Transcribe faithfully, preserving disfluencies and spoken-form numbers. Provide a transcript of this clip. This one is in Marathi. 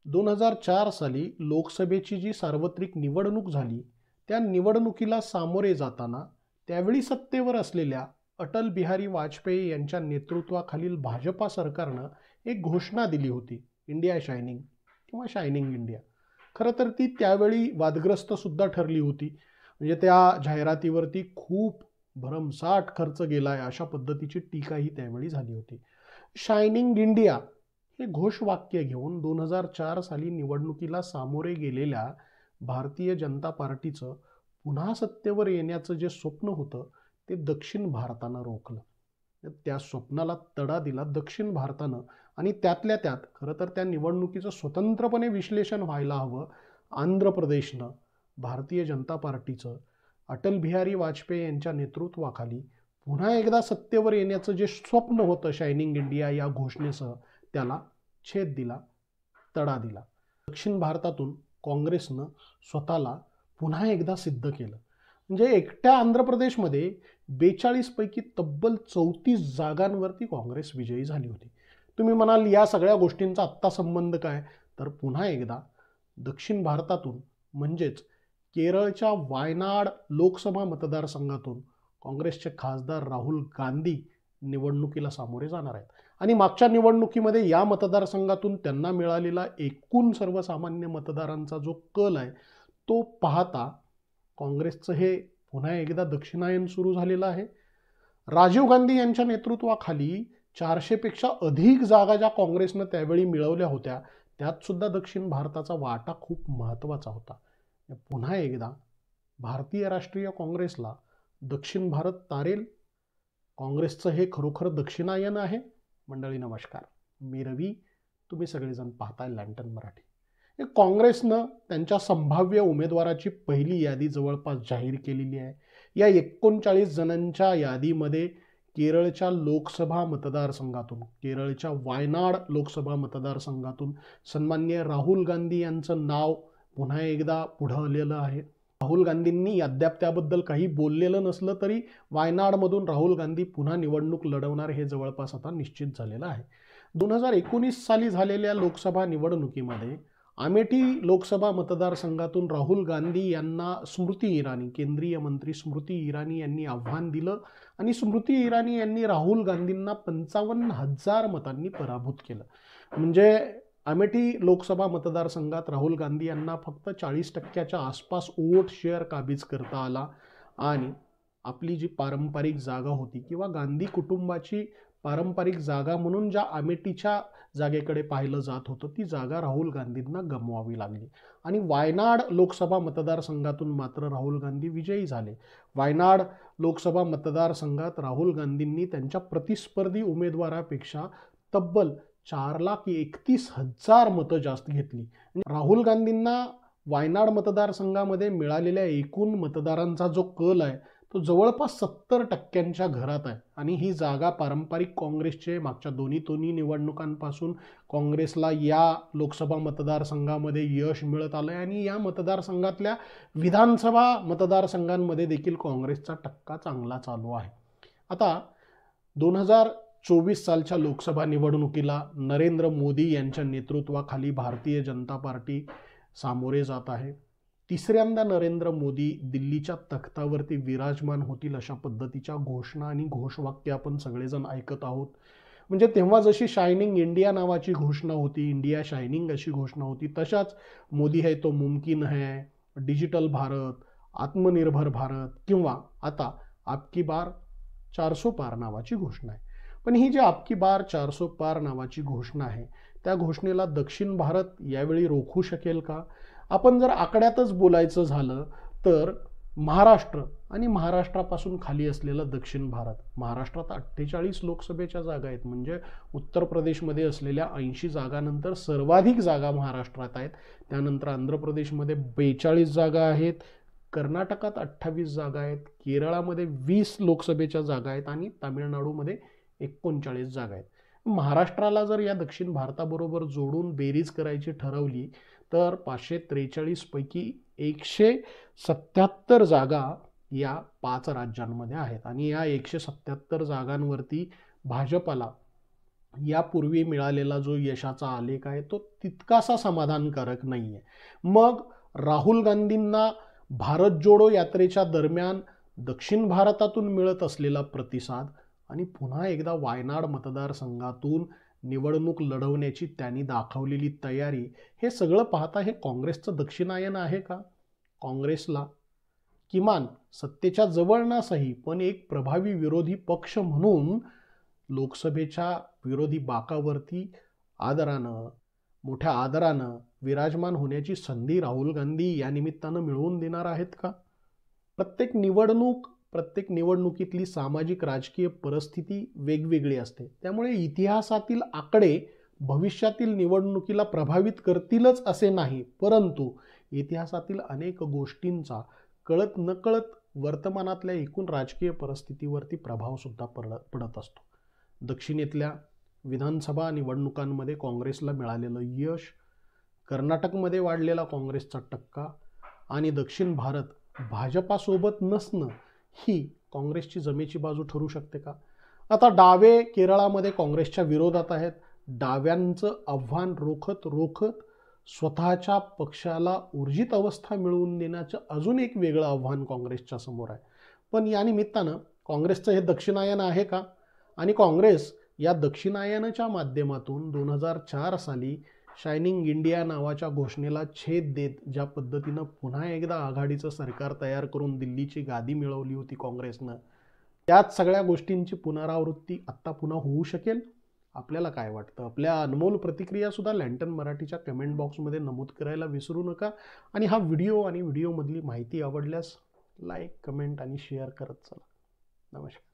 दोन हजार चार साली लोकसभेची जी सार्वत्रिक निवडणूक झाली, त्या निवडणुकीला सामोरे जाताना त्यावेळी सत्तेवर असलेल्या अटल बिहारी वाजपेयी यांच्या नेतृत्वाखालील भाजपा सरकारनं एक घोषणा दिली होती, इंडिया शायनिंग किंवा शायनिंग इंडिया. खरं तर ती त्यावेळी वादग्रस्त सुद्धा ठरली होती. म्हणजे त्या जाहिरातीवरती खूप भरमसाठ खर्च गेलाय अशा पद्धतीची टीकाही त्यावेळी झाली होती. शायनिंग इंडिया हे घोषवाक्य घेऊन दोन हजार चार साली निवडणुकीला सामोरे गेलेल्या भारतीय जनता पार्टीचं पुन्हा सत्तेवर येण्याचं जे स्वप्न होतं ते दक्षिण भारतानं रोखलं. त्या स्वप्नाला तडा दिला दक्षिण भारतानं. आणि त्यातल्या त्यात खरं तर त्या निवडणुकीचं स्वतंत्रपणे विश्लेषण व्हायला हवं. आंध्र प्रदेशनं भारतीय जनता पार्टीचं अटल बिहारी वाजपेयी यांच्या नेतृत्वाखाली पुन्हा एकदा सत्तेवर येण्याचं जे स्वप्न होतं शायनिंग इंडिया या घोषणेसह, त्याला छेद दिला, तडा दिला. दक्षिण भारतातून काँग्रेसनं स्वतःला पुन्हा एकदा सिद्ध केलं. म्हणजे एकट्या आंध्र प्रदेशमध्ये बेचाळीस पैकी तब्बल चौतीस जागांवरती काँग्रेस विजयी झाली होती. तुम्ही म्हणाल या सगळ्या गोष्टींचा आत्ता संबंध काय? तर पुन्हा एकदा दक्षिण भारतातून म्हणजेच केरळच्या वायनाड लोकसभा मतदारसंघातून काँग्रेसचे खासदार राहुल गांधी निवडणुकीला सामोरे जाणार आहेत. आणि मागच्या निवडणुकीमध्ये या मतदारसंघातून त्यांना मिळालेला एकूण सर्वसामान्य मतदारांचा जो कल आहे तो पाहता काँग्रेसचं हे पुन्हा एकदा दक्षिणायन सुरू झालेलं आहे. राजीव गांधी यांच्या नेतृत्वाखाली चारशेपेक्षा अधिक जागा ज्या काँग्रेसनं त्यावेळी मिळवल्या होत्या त्यात सुद्धा दक्षिण भारताचा वाटा खूप महत्त्वाचा होता. पुन्हा एकदा भारतीय राष्ट्रीय काँग्रेसला दक्षिण भारत तारेल. काँग्रेसचं हे खरोखर दक्षिणायन आहे. मंडळी नमस्कार, मी रवी, तुम्ही सगळेजण पाहताय लँटन मराठी. काँग्रेसनं त्यांच्या संभाव्य उमेदवाराची पहिली यादी जवळपास जाहीर केलेली आहे. या एकोणचाळीस जणांच्या यादीमध्ये केरळच्या लोकसभा मतदारसंघातून केरळच्या वायनाड लोकसभा मतदारसंघातून सन्माननीय राहुल गांधी यांचं नाव पुन्हा एकदा पुढं आलेलं आहे. राहुल गांधींनी अद्याप त्याबद्दल काही बोललेलं नसलं तरी वायनाडमधून राहुल गांधी पुन्हा निवडणूक लढवणार हे जवळपास आता निश्चित झालेलं आहे. दोन हजार एकोणीस साली झालेल्या लोकसभा निवडणुकीमध्ये अमेठी लोकसभा मतदारसंघातून राहुल गांधी यांना स्मृती इराणी, केंद्रीय मंत्री स्मृती इराणी यांनी आव्हान दिलं आणि स्मृती इराणी यांनी राहुल गांधींना पंचावन्न हजार मतांनी पराभूत केलं. म्हणजे अमेठी लोकसभा मतदारसंघात राहुल गांधी यांना फक्त चाळीस टक्क्याच्या आसपास वोट शेअर काबीज करता आला आणि आपली जी पारंपरिक जागा होती किंवा गांधी कुटुंबाची पारंपरिक जागा म्हणून ज्या अमेठीच्या जागेकडे पाहिलं जात होतं ती जागा राहुल गांधींना गमवावी लागली. आणि वायनाड लोकसभा मतदारसंघातून मात्र राहुल गांधी विजयी झाले. वायनाड लोकसभा मतदारसंघात राहुल गांधींनी त्यांच्या प्रतिस्पर्धी उमेदवारापेक्षा तब्बल चार लाख एकतीस हजार मतं जास्त घेतली. राहुल गांधींना वायनाड मतदारसंघामध्ये मिळालेल्या एकूण मतदारांचा जो कल आहे तो जवळपास सत्तर टक्क्यांच्या घरात आहे. आणि ही जागा पारंपरिक काँग्रेसचे मागच्या दोन्ही दोन्ही निवडणुकांपासून काँग्रेसला या लोकसभा मतदारसंघामध्ये यश मिळत आलं आहे आणि या मतदारसंघातल्या विधानसभा मतदारसंघांमध्ये देखील काँग्रेसचा टक्का चांगला चालू आहे. आता दोन हजार चोवीस सालच्या लोकसभा निवडणुकीला नरेंद्र मोदी यांच्या नेतृत्वाखाली भारतीय जनता पार्टी सामोरे जात आहे. तिसऱ्यांदा नरेंद्र मोदी दिल्लीच्या तख्तावरती विराजमान होतील अशा पद्धतीच्या घोषणा आणि घोषवाक्य आपण सगळेजण ऐकत आहोत. म्हणजे तेव्हा जशी शायनिंग इंडिया नावाची घोषणा होती, इंडिया शायनिंग अशी घोषणा होती, तशाच मोदी है तो मुमकिन है, डिजिटल भारत, आत्मनिर्भर भारत किंवा आता आपकी बार चारसो पार नावाची घोषणा आहे. पण ही जी आपकी बार चारसो पार नावाची घोषणा आहे त्या घोषणेला दक्षिण भारत यावेळी रोखू शकेल का? आपण जर आकड्यातच बोलायचं झालं तर महाराष्ट्र आणि महाराष्ट्रापासून खाली असलेलं दक्षिण भारत, महाराष्ट्रात अठ्ठेचाळीस लोकसभेच्या जागा आहेत. म्हणजे उत्तर प्रदेशमध्ये असलेल्या ऐंशी जागानंतर सर्वाधिक जागा महाराष्ट्रात आहेत. त्यानंतर आंध्र प्रदेशमध्ये बेचाळीस जागा आहेत, कर्नाटकात अठ्ठावीस जागा आहेत, केरळामध्ये वीस लोकसभेच्या जागा आहेत आणि तामिळनाडूमध्ये एकोणचाळीस जागा आहेत. महाराष्ट्राला जर या दक्षिण भारताबरोबर जोडून बेरीज करायची ठरवली तर पाचशे त्रेचाळीस पैकी एकशे सत्याहत्तर जागा या पाच राज्यांमध्ये आहेत आणि या एकशे सत्याहत्तर जागांवरती भाजपाला यापूर्वी मिळालेला जो यशाचा आलेख आहे तो तितकासा समाधानकारक नाही आहे. मग राहुल गांधींना भारत जोडो यात्रेच्या दरम्यान दक्षिण भारतातून मिळत असलेला प्रतिसाद आणि पुन्हा एकदा वायनाड मतदारसंघातून निवडणूक लढवण्याची त्यांनी दाखवलेली तयारी, हे सगळं पाहता हे काँग्रेसचं दक्षिणायन आहे का? काँग्रेसला किमान सत्तेच्या जवळ नसही पण एक प्रभावी विरोधी पक्ष म्हणून लोकसभेच्या विरोधी बाकावरती आदरानं, मोठ्या आदरानं विराजमान होण्याची संधी राहुल गांधी या निमित्तानं मिळवून देणार आहेत का? प्रत्येक निवडणूक प्रत्येक निवडणुकीतली सामाजिक राजकीय परिस्थिती वेगवेगळी असते. त्यामुळे इतिहासातील आकडे भविष्यातील निवडणुकीला प्रभावित करतीलच असे नाही, परंतु इतिहासातील अनेक गोष्टींचा कळत नकळत वर्तमानातल्या एकूण राजकीय परिस्थितीवरती प्रभावसुद्धा पड पडत असतो. दक्षिणेतल्या विधानसभा निवडणुकांमध्ये काँग्रेसला मिळालेलं यश, कर्नाटकमध्ये वाढलेला काँग्रेसचा टक्का आणि दक्षिण भारत भाजपासोबत नसणं ही काँग्रेसची जमेची बाजू ठरू शकते का? आता डावे केरळामध्ये काँग्रेसच्या विरोधात आहेत. डाव्यांचं आव्हान रोखत रोखत स्वतःच्या पक्षाला ऊर्जित अवस्था मिळवून देण्याचं अजून एक वेगळं आव्हान काँग्रेसच्या समोर आहे. पण या निमित्तानं काँग्रेसचं हे दक्षिणायन आहे का? आणि काँग्रेस या दक्षिणायनाच्या माध्यमातून दोन हजार चार साली शायनिंग इंडिया नावाच्या घोषणेला छेद देत ज्या पद्धतीनं पुन्हा एकदा आघाडीचं सरकार तयार करून दिल्लीची गादी मिळवली होती काँग्रेसनं, त्याच सगळ्या गोष्टींची पुनरावृत्ती आत्ता पुन्हा होऊ शकेल? आपल्याला काय वाटतं? आपल्या अनमोल प्रतिक्रियासुद्धा लँटन मराठीच्या कमेंट बॉक्समध्ये नमूद करायला विसरू नका. आणि हा व्हिडिओ आणि व्हिडिओमधली माहिती आवडल्यास लाईक, कमेंट आणि शेअर करत चला. नमस्कार.